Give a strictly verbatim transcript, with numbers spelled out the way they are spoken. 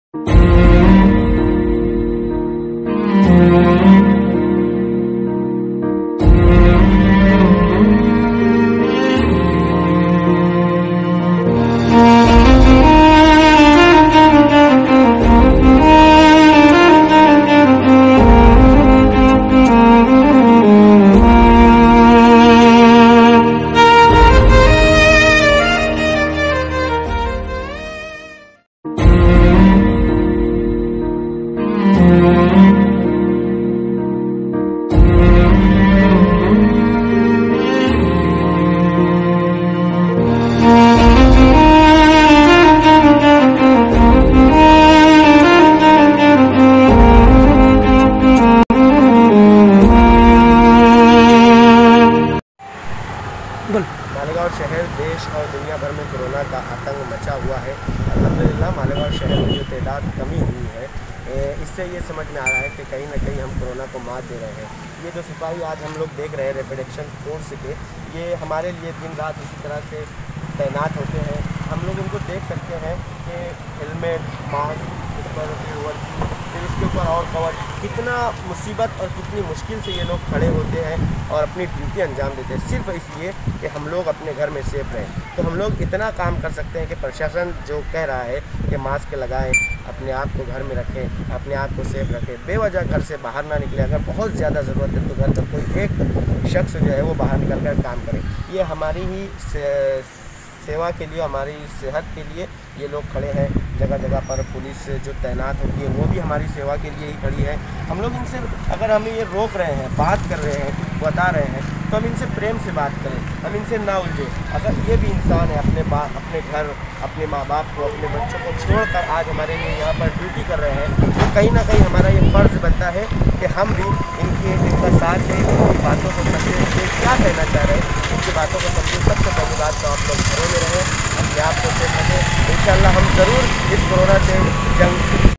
मालेगांव शहर देश और दुनिया भर में कोरोना का आतंक मचा हुआ है। अल्हम्दुलिल्लाह मालेगांव शहर में जो तादाद कमी हुई है, इससे ये समझ में आ रहा है कि कहीं ना कहीं हम कोरोना को मात दे रहे हैं। ये जो सिपाही आज हम लोग देख रहे हैं रैपिड एक्शन फोर्स के, ये हमारे लिए दिन रात इसी तरह से तैनात होते हैं। हम लोग इनको देख सकते हैं कि हेलमेट, मास्क, इस पर फिर वर्दी, फिर इसके ऊपर और कवर, कितना मुसीबत और कितनी मुश्किल से ये लोग खड़े होते हैं और अपनी ड्यूटी अंजाम देते हैं, सिर्फ इसलिए कि हम लोग अपने घर में सेफ रहें। तो हम लोग इतना काम कर सकते हैं कि प्रशासन जो कह रहा है कि मास्क लगाएं, अपने आप को घर में रखें, अपने आप को सेफ रखें, बेवजह घर से बाहर ना निकले। अगर बहुत ज़्यादा ज़रूरत है तो घर का कोई एक शख्स जो है वो बाहर निकल कर काम करे। ये हमारी ही से, सेवा के लिए, हमारी सेहत के लिए ये लोग खड़े हैं। जगह जगह पर पुलिस जो तैनात होती है वो भी हमारी सेवा के लिए ही खड़ी है। हम लोग इनसे, अगर हम ये रोक रहे हैं, बात कर रहे हैं, कुछ बता रहे हैं, तो हम इनसे प्रेम से बात करें, हम इनसे ना उलझे। अगर ये भी इंसान है, अपने बा अपने घर, अपने माँ बाप को, अपने बच्चों को छोड़कर आज हमारे लिए यहाँ पर ड्यूटी कर रहे हैं, तो कहीं ना कहीं हमारा ये फ़र्ज़ बनता है कि हम भी इनकी इनका साथ दें, इनकी बातों को समझें, ये क्या कहना चाह रहे हैं, इनकी बातों को समझें। सबसे पहली बात तो आप लोग घरों में रहें, अपने आप को सेफ रखें। इंशाअल्लाह हम ज़रूर इस कोरोना से जंग